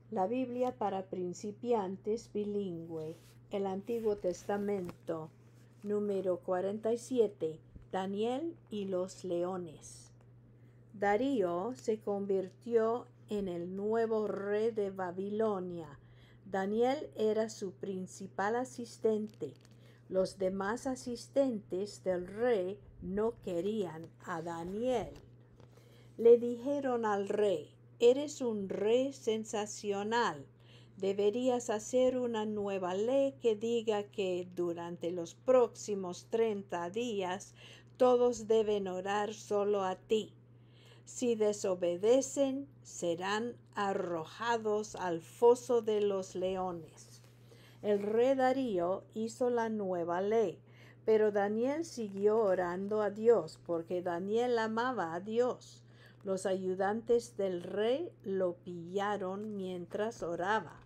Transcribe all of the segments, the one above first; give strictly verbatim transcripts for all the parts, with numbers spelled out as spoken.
La Biblia para principiantes bilingüe, el Antiguo Testamento, número cuarenta y siete, Daniel y los leones. Darío se convirtió en el nuevo rey de Babilonia. Daniel era su principal asistente. Los demás asistentes del rey no querían a Daniel. Le dijeron al rey: eres un rey sensacional. Deberías hacer una nueva ley que diga que durante los próximos treinta días todos deben orar solo a ti. Si desobedecen, serán arrojados al foso de los leones. El rey Darío hizo la nueva ley, pero Daniel siguió orando a Dios porque Daniel amaba a Dios. Los ayudantes del rey lo pillaron mientras oraba.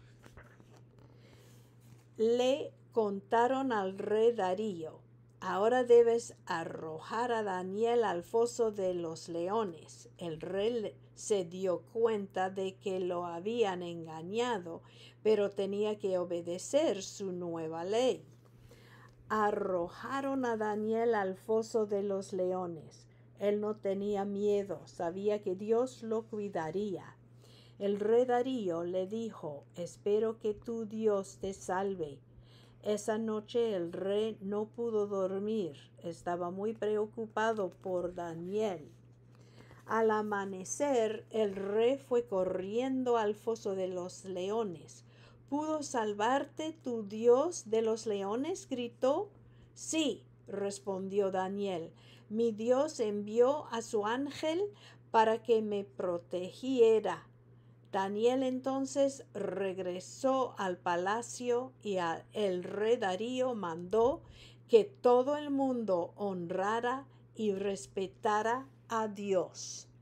Le contaron al rey Darío: ahora debes arrojar a Daniel al foso de los leones. El rey se dio cuenta de que lo habían engañado, pero tenía que obedecer su nueva ley. Arrojaron a Daniel al foso de los leones. Él no tenía miedo, sabía que Dios lo cuidaría. El rey Darío le dijo: espero que tu Dios te salve. Esa noche el rey no pudo dormir, estaba muy preocupado por Daniel. Al amanecer, el rey fue corriendo al foso de los leones. ¿Pudo salvarte tu Dios de los leones?, gritó. Sí, respondió Daniel. Mi Dios envió a su ángel para que me protegiera. Daniel entonces regresó al palacio y el rey Darío mandó que todo el mundo honrara y respetara a Dios.